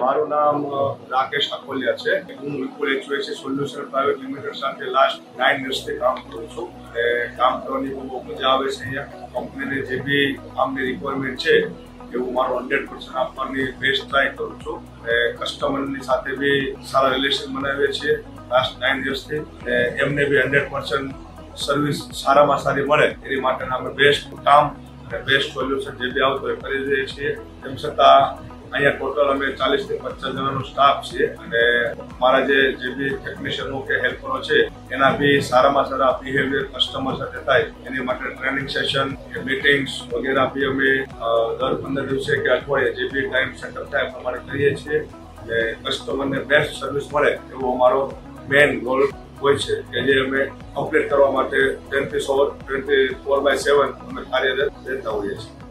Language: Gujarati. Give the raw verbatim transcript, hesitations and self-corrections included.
મારું નામ રાકેશ રાખોલિયા છે. હું Vipul air solution private limited સાથે લાસ્ટ નાઇન વર્ષથી કામ કરું છું અને કામ કરવાની બહુ મજા આવે છે. અહીંયા કંપનીને જે બી કામની રિક્વાયરમેન્ટ છે એવું મારું હંડ્રેડ પર્સન્ટ આપવાની બેસ્ટ ટ્રાય કરું છું અને કસ્ટમરની સાથે બી સારા રિલેશન બનાવીએ છીએ લાસ્ટ નાઇન યર્સથી અને એમને બી હંડ્રેડ પર્સન્ટ સર્વિસ સારામાં સારી મળે એની માટેના અમે બેસ્ટ કામ અને બેસ્ટ સોલ્યુશન જે બી આવતો એ કરી દઈએ છીએ. તેમ છતાં અહીંયા ટોટલ અમે ચાલીસ થી પચાસ જણાનો સ્ટાફ છે અને મારા જે જે બી ટેકનિશિયનો કે હેલ્પરો છે એના બી સારામાં સારા બિહેવિયર કસ્ટમર સાથે થાય એની માટે ટ્રેનિંગ સેશન કે મીટિંગ્સ વગેરે બી અમે દર પંદર દિવસે કે અઠવાડિયે જે બી ટાઈમ સેટઅપ થાય એ પ્રમાણે કરીએ છીએ અને કસ્ટમરને બેસ્ટ સર્વિસ મળે એવો અમારો મેઇન ગોલ હોય છે કે જે અમે કમ્પ્લીટ કરવા માટે twenty four twenty four by seven અમે કાર્યરત રહેતા હોઈએ છીએ.